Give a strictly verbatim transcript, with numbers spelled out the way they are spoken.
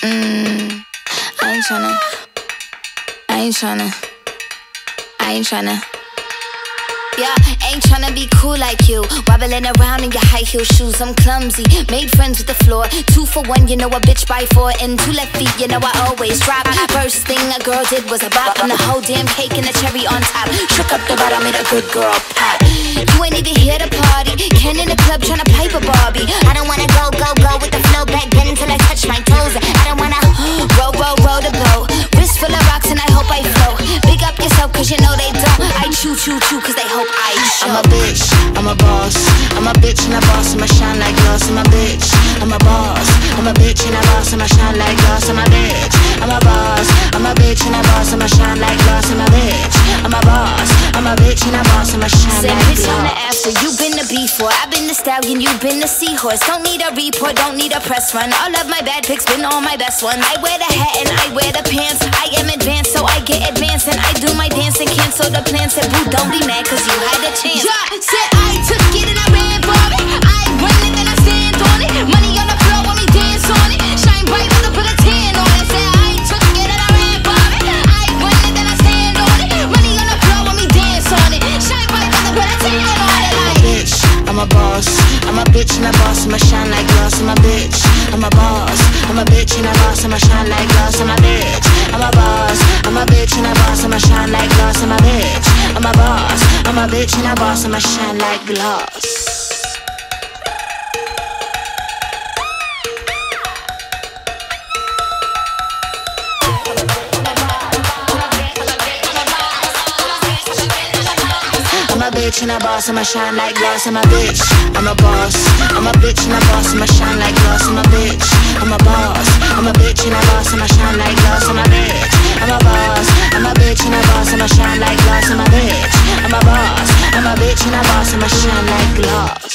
Mmm, I ain't tryna, I ain't tryna, I ain't tryna. Yeah, ain't tryna be cool like you, wobbling around in your high heel shoes. I'm clumsy, made friends with the floor. Two for one, you know a bitch by four. And two left feet, you know I always drop. First thing a girl did was a bop, and the whole damn cake and the cherry on top. Shook up the bottom, made a good girl pop. You ain't even here to party, Ken in the club tryna pipe a Barbie. I don't wanna go, go, go with the flow back then until I touch my toes. I don't wanna roll, roll, roll the boat. Wrist full of rocks and I hope I float. Big up yourself cause you know they don't. I chew, chew, chew cause they hope I show. I'm a bitch, I'm a boss. I'm a bitch and a boss, I'ma shine like glass. I'm a bitch, I'm a boss. I'm a bitch and a boss, I'ma shine like glass. I'm a bitch, I'm a boss. I'm a bitch and a boss, I'ma shine like glass. I'm a bitch, I'm a boss. I'm a bitch and a boss, I'ma shine Said like bitch glass. on the after, you been the before. I've been the stallion, you been the seahorse. Don't need a report, don't need a press run. All of my bad pics been all my best ones. I wear the hat and I wear the pants. I am advanced, so I get advanced. And I do my dance and cancel the plans. Said boo, don't be mad cause you had a chance. Yeah, said I took it and I ran for it. I win it then I stand on it. Money on the floor when we dance on it. Shine bright when I put a tan on it. Said I took it and I ran for it. I win it then I stand on it. Money on the floor when we dance on it. Shine bright when I put a tan on it. Like Bitch, I'm a boss. I'm a bitch and a boss, I'ma shine like glass. I'm a bitch, I'm a boss. I'm a bitch and a boss, I'ma shine like glass. I'm a bitch, I'm a boss. I'm a bitch and a boss, I'ma shine like glass. I'm a bitch, I'm a boss. I'm a bitch and a boss, I'ma shine like glass. I'm a bitch and a boss, I'ma shine like glass. I'm a bitch, I'm a boss. I'm a bitch and a boss, I'ma shine like glass. I'm a bitch, I'm a boss. I'm a bitch and a boss, I'ma shine like glass. I'm a bitch, I'm a boss. I'm a bitch and a boss, I'ma shine like glass. I'm a bitch, I'm a boss. I'm a bitch and a boss, I'ma shine like glass.